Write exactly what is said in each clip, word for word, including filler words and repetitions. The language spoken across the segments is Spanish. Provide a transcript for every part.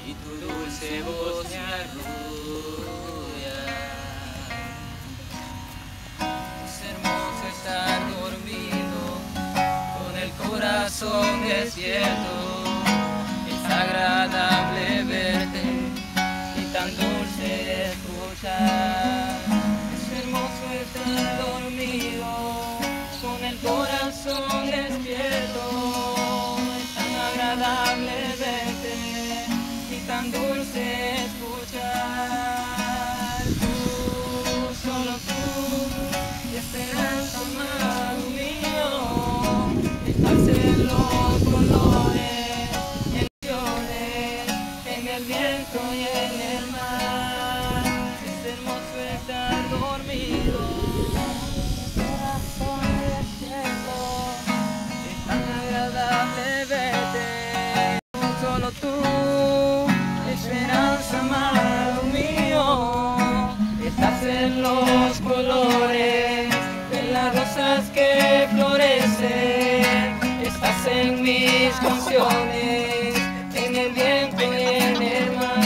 y tu dulce voz me arrulla. Es hermoso estar dormido con el corazón despierto. Es agradable verte y tan dulce escuchar. Es hermoso estar dormido con el corazón despierto. Es tan agradable verte y tan dulce escuchar. Tú, solo tú, esperanza, amado mío, estás en los colores, en flores, en el viento y en el mar. Es hermoso estar dormido, corazón despierto, es tan agradable verte. Solo tú, esperanza, amado mío, estás en los colores de las rosas que florecen, estás en mis canciones, en el viento y en el mar.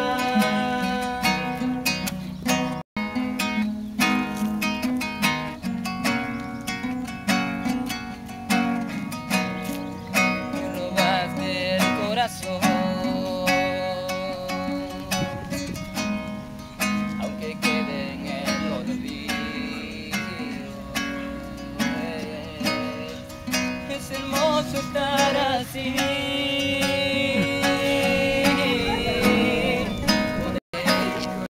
Me robaste el corazón, aunque quede en el olvido. Es hermoso estar así.